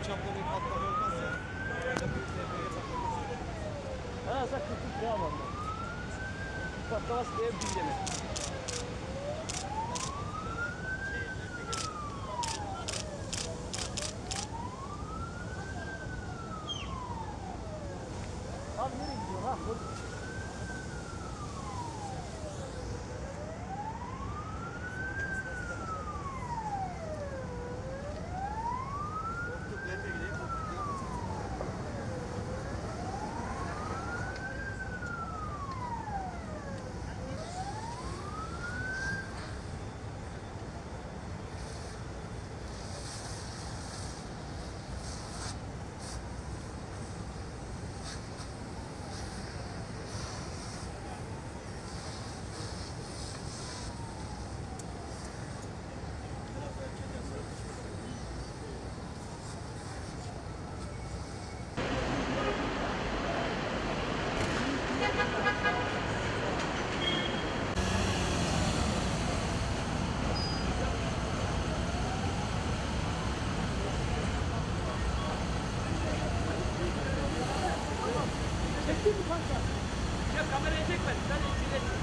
çaplı bir patlama olmaz ya. Ha sen 40 lira alanda. Patlaması diye bir yemek. Abi nereye gidiyor ha? Çektin mi kanka? Ya kamerayı çekme. Sen içine çek.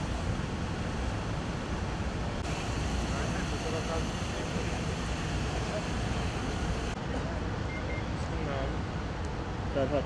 Serhat.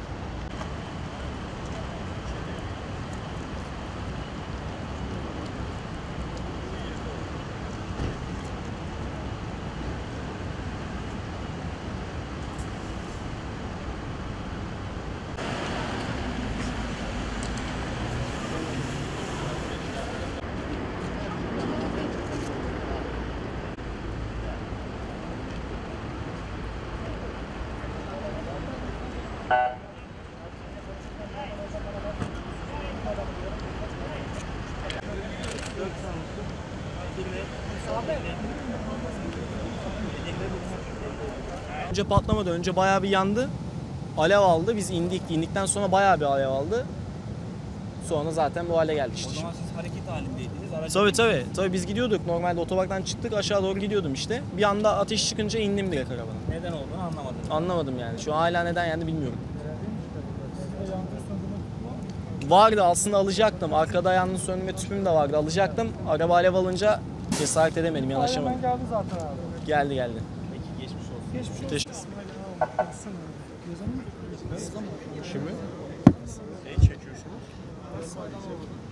Önce patlamadan önce bayağı bir yandı. Alev aldı. Biz indik. İndikten sonra bayağı bir alev aldı. Sonra zaten bu hale geldik işte. O zaman siz hareket halindeydiniz. Tabii biz gidiyorduk. Normalde otoparktan çıktık. Aşağı doğru gidiyordum işte. Bir anda ateş çıkınca indim direkt arabadan. Neden olduğunu anlamadım. Anlamadım yani. Şu an hala neden yandı bilmiyorum. Vardı aslında, alacaktım. Arkada yangın söndürme tüpüm de vardı. Alacaktım. Araba alev alınca cesaret edemedim. Yanaşamadım. Geldi zaten abi. Geldi. Peki geçmiş olsun. Geçmiş olsun. Teşekkür Kimi? Neyi çekiyorsunuz?